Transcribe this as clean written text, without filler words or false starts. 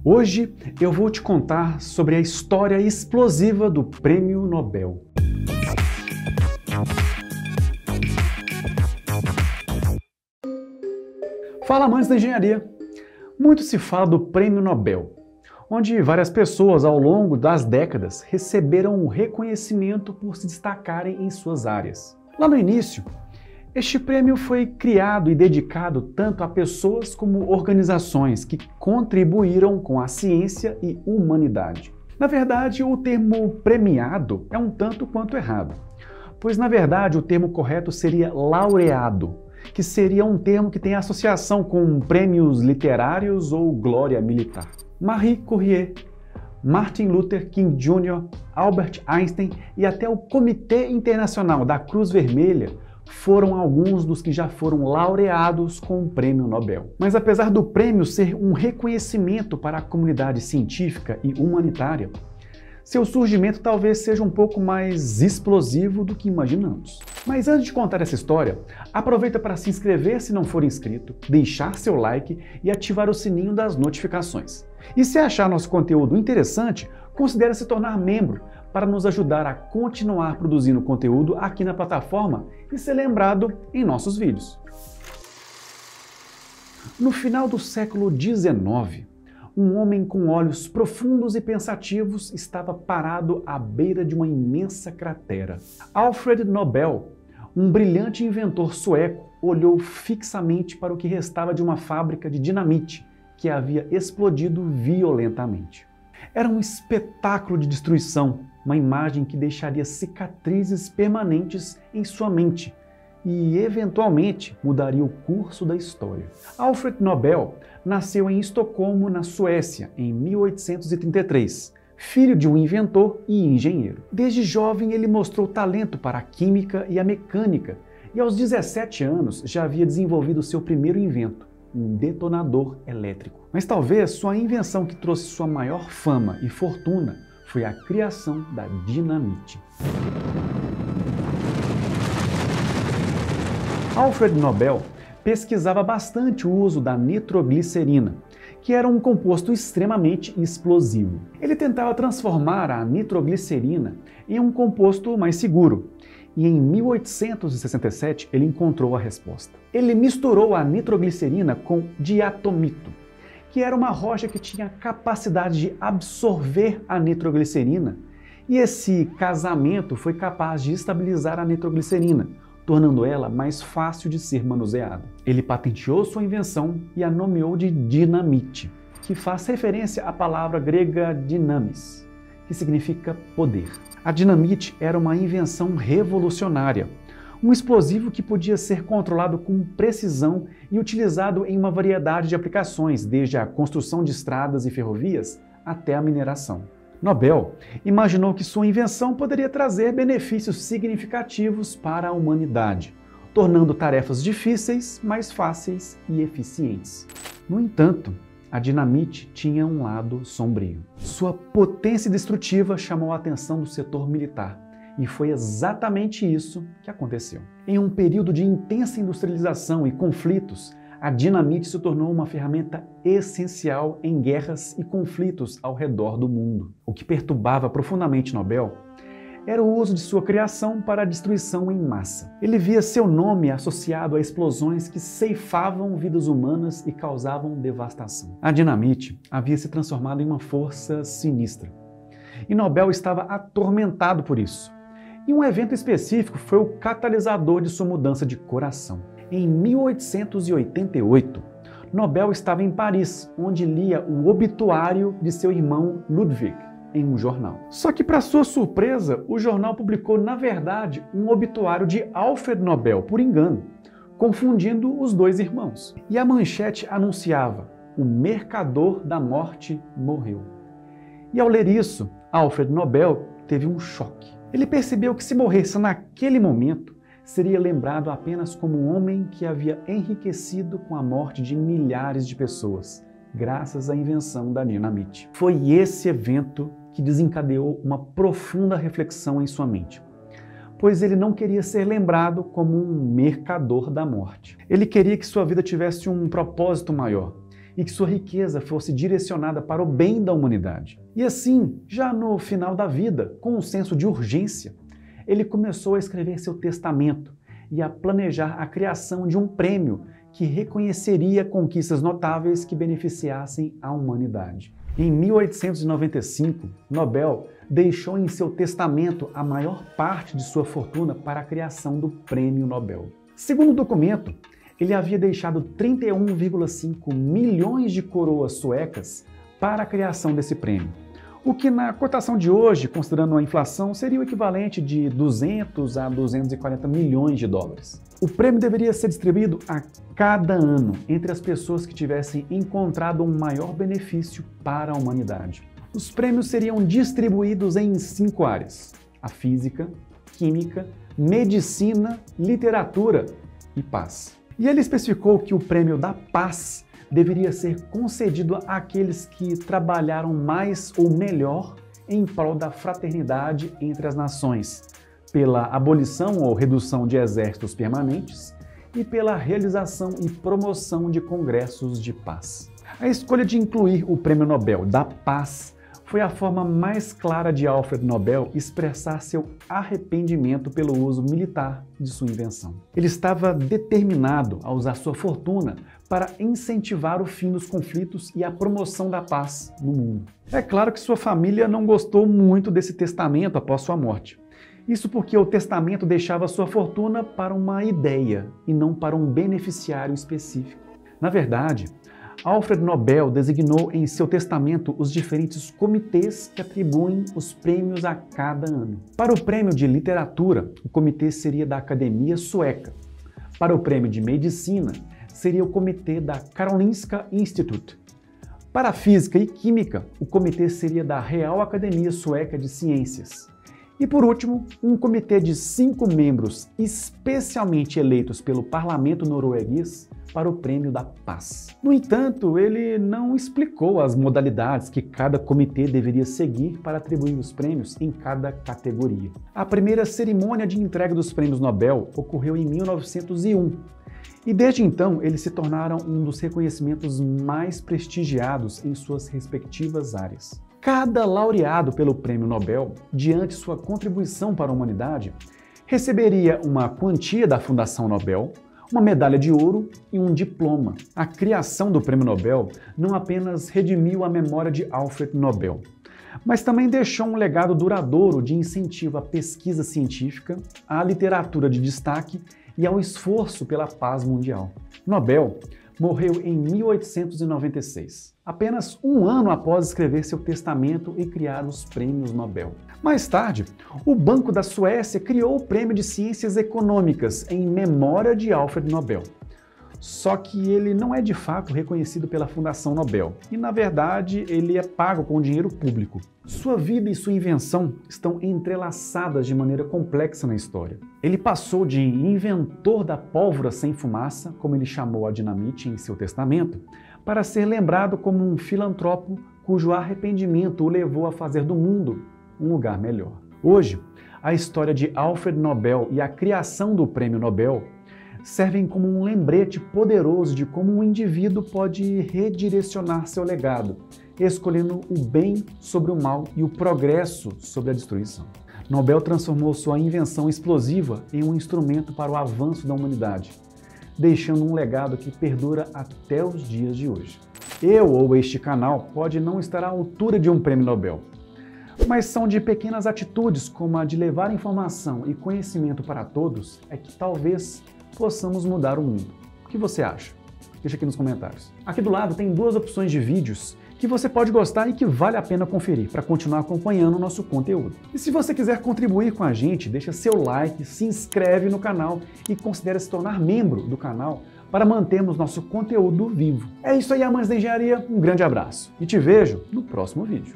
Hoje eu vou te contar sobre a história explosiva do Prêmio Nobel. Fala, amantes da engenharia! Muito se fala do Prêmio Nobel, onde várias pessoas ao longo das décadas receberam o reconhecimento por se destacarem em suas áreas. Lá no início, este prêmio foi criado e dedicado tanto a pessoas como organizações que contribuíram com a ciência e humanidade. Na verdade, o termo premiado é um tanto quanto errado, pois na verdade o termo correto seria laureado, que seria um termo que tem associação com prêmios literários ou glória militar. Marie Curie, Martin Luther King Jr., Albert Einstein e até o Comitê Internacional da Cruz Vermelha foram alguns dos que já foram laureados com o Prêmio Nobel. Mas apesar do prêmio ser um reconhecimento para a comunidade científica e humanitária, seu surgimento talvez seja um pouco mais explosivo do que imaginamos. Mas antes de contar essa história, aproveita para se inscrever se não for inscrito, deixar seu like e ativar o sininho das notificações. E se achar nosso conteúdo interessante, considere se tornar membro para nos ajudar a continuar produzindo conteúdo aqui na plataforma e ser lembrado em nossos vídeos. No final do século XIX, um homem com olhos profundos e pensativos estava parado à beira de uma imensa cratera. Alfred Nobel, um brilhante inventor sueco, olhou fixamente para o que restava de uma fábrica de dinamite que havia explodido violentamente. Era um espetáculo de destruição, uma imagem que deixaria cicatrizes permanentes em sua mente e, eventualmente, mudaria o curso da história. Alfred Nobel nasceu em Estocolmo, na Suécia, em 1833, filho de um inventor e engenheiro. Desde jovem, ele mostrou talento para a química e a mecânica e, aos 17 anos, já havia desenvolvido seu primeiro invento, um detonador elétrico. Mas talvez sua invenção que trouxe sua maior fama e fortuna foi a criação da dinamite. Alfred Nobel pesquisava bastante o uso da nitroglicerina, que era um composto extremamente explosivo. Ele tentava transformar a nitroglicerina em um composto mais seguro, e em 1867 ele encontrou a resposta. Ele misturou a nitroglicerina com diatomito, que era uma rocha que tinha capacidade de absorver a nitroglicerina, e esse casamento foi capaz de estabilizar a nitroglicerina, tornando ela mais fácil de ser manuseada. Ele patenteou sua invenção e a nomeou de dinamite, que faz referência à palavra grega dynamis, que significa poder. A dinamite era uma invenção revolucionária, um explosivo que podia ser controlado com precisão e utilizado em uma variedade de aplicações, desde a construção de estradas e ferrovias até a mineração. Nobel imaginou que sua invenção poderia trazer benefícios significativos para a humanidade, tornando tarefas difíceis mais fáceis e eficientes. No entanto, a dinamite tinha um lado sombrio. Sua potência destrutiva chamou a atenção do setor militar, e foi exatamente isso que aconteceu. Em um período de intensa industrialização e conflitos, a dinamite se tornou uma ferramenta essencial em guerras e conflitos ao redor do mundo. O que perturbava profundamente Nobel era o uso de sua criação para a destruição em massa. Ele via seu nome associado a explosões que ceifavam vidas humanas e causavam devastação. A dinamite havia se transformado em uma força sinistra, e Nobel estava atormentado por isso. E um evento específico foi o catalisador de sua mudança de coração. Em 1888, Nobel estava em Paris, onde lia o obituário de seu irmão Ludwig em um jornal. Só que, para sua surpresa, o jornal publicou, na verdade, um obituário de Alfred Nobel, por engano, confundindo os dois irmãos. E a manchete anunciava: "O mercador da morte morreu". E ao ler isso, Alfred Nobel teve um choque. Ele percebeu que se morresse naquele momento, seria lembrado apenas como um homem que havia enriquecido com a morte de milhares de pessoas, graças à invenção da dinamite. Foi esse evento que desencadeou uma profunda reflexão em sua mente, pois ele não queria ser lembrado como um mercador da morte. Ele queria que sua vida tivesse um propósito maior e que sua riqueza fosse direcionada para o bem da humanidade. E assim, já no final da vida, com um senso de urgência, ele começou a escrever seu testamento e a planejar a criação de um prêmio que reconheceria conquistas notáveis que beneficiassem a humanidade. Em 1895, Nobel deixou em seu testamento a maior parte de sua fortuna para a criação do Prêmio Nobel. Segundo o documento, ele havia deixado 31,5 milhões de coroas suecas para a criação desse prêmio, o que na cotação de hoje, considerando a inflação, seria o equivalente de 200 a 240 milhões de dólares. O prêmio deveria ser distribuído a cada ano entre as pessoas que tivessem encontrado um maior benefício para a humanidade. Os prêmios seriam distribuídos em 5 áreas: a física, química, medicina, literatura e paz. E ele especificou que o prêmio da paz deveria ser concedido àqueles que trabalharam mais ou melhor em prol da fraternidade entre as nações, pela abolição ou redução de exércitos permanentes e pela realização e promoção de congressos de paz. A escolha de incluir o Prêmio Nobel da Paz foi a forma mais clara de Alfred Nobel expressar seu arrependimento pelo uso militar de sua invenção. Ele estava determinado a usar sua fortuna para incentivar o fim dos conflitos e a promoção da paz no mundo. É claro que sua família não gostou muito desse testamento após sua morte. Isso porque o testamento deixava sua fortuna para uma ideia e não para um beneficiário específico. Na verdade, Alfred Nobel designou em seu testamento os diferentes comitês que atribuem os prêmios a cada ano. Para o prêmio de literatura, o comitê seria da Academia Sueca. Para o prêmio de medicina, seria o comitê da Karolinska Institute. Para a física e química, o comitê seria da Real Academia Sueca de Ciências. E por último, um comitê de 5 membros especialmente eleitos pelo parlamento norueguês para o Prêmio da Paz. No entanto, ele não explicou as modalidades que cada comitê deveria seguir para atribuir os prêmios em cada categoria. A primeira cerimônia de entrega dos prêmios Nobel ocorreu em 1901, e desde então eles se tornaram um dos reconhecimentos mais prestigiados em suas respectivas áreas. Cada laureado pelo Prêmio Nobel, diante sua contribuição para a humanidade, receberia uma quantia da Fundação Nobel, uma medalha de ouro e um diploma. A criação do Prêmio Nobel não apenas redimiu a memória de Alfred Nobel, mas também deixou um legado duradouro de incentivo à pesquisa científica, à literatura de destaque e ao esforço pela paz mundial. Nobel morreu em 1896, apenas um ano após escrever seu testamento e criar os prêmios Nobel. Mais tarde, o Banco da Suécia criou o Prêmio de Ciências Econômicas em memória de Alfred Nobel. Só que ele não é de fato reconhecido pela Fundação Nobel e, na verdade, ele é pago com dinheiro público. Sua vida e sua invenção estão entrelaçadas de maneira complexa na história. Ele passou de inventor da pólvora sem fumaça, como ele chamou a dinamite em seu testamento, para ser lembrado como um filantropo cujo arrependimento o levou a fazer do mundo um lugar melhor. Hoje, a história de Alfred Nobel e a criação do Prêmio Nobel servem como um lembrete poderoso de como um indivíduo pode redirecionar seu legado, escolhendo o bem sobre o mal e o progresso sobre a destruição. Nobel transformou sua invenção explosiva em um instrumento para o avanço da humanidade, deixando um legado que perdura até os dias de hoje. Eu ou este canal pode não estar à altura de um prêmio Nobel, mas são de pequenas atitudes como a de levar informação e conhecimento para todos é que talvez possamos mudar o mundo. O que você acha? Deixa aqui nos comentários. Aqui do lado tem 2 opções de vídeos que você pode gostar e que vale a pena conferir para continuar acompanhando o nosso conteúdo. E se você quiser contribuir com a gente, deixa seu like, se inscreve no canal e considere se tornar membro do canal para mantermos nosso conteúdo vivo. É isso aí, amantes da engenharia, um grande abraço e te vejo no próximo vídeo.